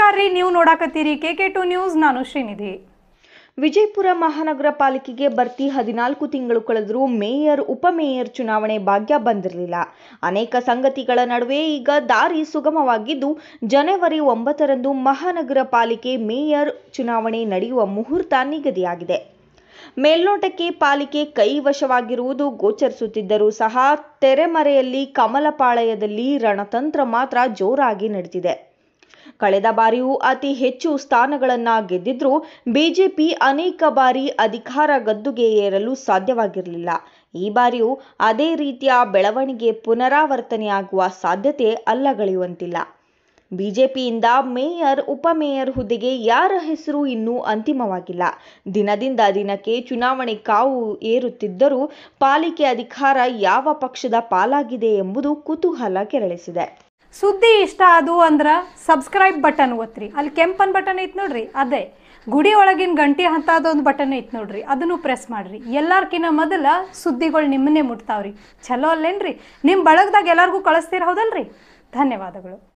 ನಮಸ್ಕಾರ ರೀ, ನೀವು ನೋಡಾಕತ್ತೀರಿ KK2 ನ್ಯೂಸ್. ನಾನು ಶ್ರೀನಿಧಿ. ವಿಜಯಪುರ ಮಹಾನಗರ ಪಾಲಿಕೆಗೆ ಬರ್ತಿ 14 ತಿಂಗಳು ಕಳೆದರೂ ಮೇಯರ್ ಉಪಮೇಯರ್ ಚುನಾವಣೆ ಭಾಗ್ಯ ಬಂದಿರಲಿಲ್ಲ. ಅನೇಕ ಸಂಗತಿಗಳ ನಡುವೆ ಈಗ ದಾರಿ ಸುಗಮವಾಗಿದ್ದು, ಜನವರಿ 9ರಂದು ಮಹಾನಗರ ಪಾಲಿಕೆ ಮೇಯರ್ ಚುನಾವಣೆ ನಡೆಯುವ ಮುಹೂರ್ತ ನಿಗದಿಯಾಗಿದೆ. ಮೇಲ್ನೋಟಕ್ಕೆ ಪಾಲಿಕೆ ಕೈವಶವಾಗಿರುವುದು ಗೋಚರಿಸುತ್ತಿದ್ದರೂ ಸಹ ತೆರೆಮರೆಯಲ್ಲಿ ಕಮಲಪಾಳ್ಯದಲ್ಲಿ ರಣತಂತ್ರ ಮಾತ್ರ ಜೋರಾಗಿ ನಡೆದಿದೆ. ಕಳೆದ ಬಾರಿಯೂ ಅತಿ ಹೆಚ್ಚು ಸ್ಥಾನಗಳನ್ನು ಗೆದ್ದಿದ್ರೂ ಬಿಜೆಪಿ ಅನೇಕ ಬಾರಿ ಅಧಿಕಾರ ಗದ್ದುಗೆ ಏರಲು ಸಾಧ್ಯವಾಗಿರಲಿಲ್ಲ. ಈ ಬಾರಿಯೂ ಅದೇ ರೀತಿಯ ಬೆಳವಣಿಗೆ ಪುನರಾವರ್ತನೆಯಾಗುವ ಸಾಧ್ಯತೆ ಅಲ್ಲಗಳೆಯುವಂತಿಲ್ಲ. ಬಿಜೆಪಿಯಿಂದ ಮೇಯರ್ ಉಪಮೇಯರ್ ಹುದ್ದೆಗೆ ಯಾರ ಹೆಸರು ಇನ್ನೂ ಅಂತಿಮವಾಗಿಲ್ಲ. ದಿನದಿಂದ ದಿನಕ್ಕೆ ಚುನಾವಣೆ ಕಾವು ಏರುತ್ತಿದ್ದರೂ ಪಾಲಿಕೆ ಅಧಿಕಾರ ಯಾವ ಪಕ್ಷದ ಪಾಲಾಗಿದೆ ಎಂಬುದು ಕುತೂಹಲ ಕೆರಳಿಸಿದೆ. ಸುದ್ದಿ ಇಷ್ಟ ಆದು ಅಂದ್ರೆ ಸಬ್ಸ್ಕ್ರೈಬ್ ಬಟನ್ ಒತ್ತಿರಿ. ಅಲ್ಲಿ ಕೆಂಪನ್ ಬಟನ್ ಐತೆ ನೋಡ್ರಿ, ಅದೇ ಗುಡಿ ಒಳಗಿನ ಗಂಟೆ ಹಂತದೊಂದು ಬಟನ್ ಐತೆ ನೋಡ್ರಿ, ಅದನ್ನು ಪ್ರೆಸ್ ಮಾಡ್ರಿ. ಎಲ್ಲಾರ್ಕಿನ್ನ ಮೊದಲ ಸುದ್ದಿಗಳು ನಿಮ್ಮನ್ನೇ ಮುಟ್ತಾವ್ರಿ. ಚಲೋ ಅಲ್ಲೇನ್ರಿ? ನಿಮ್ಮ ಬಳಗದಾಗ ಎಲ್ಲರಿಗೂ ಕಳಿಸ್ತೀರ, ಹೌದಲ್ರಿ? ಧನ್ಯವಾದಗಳು.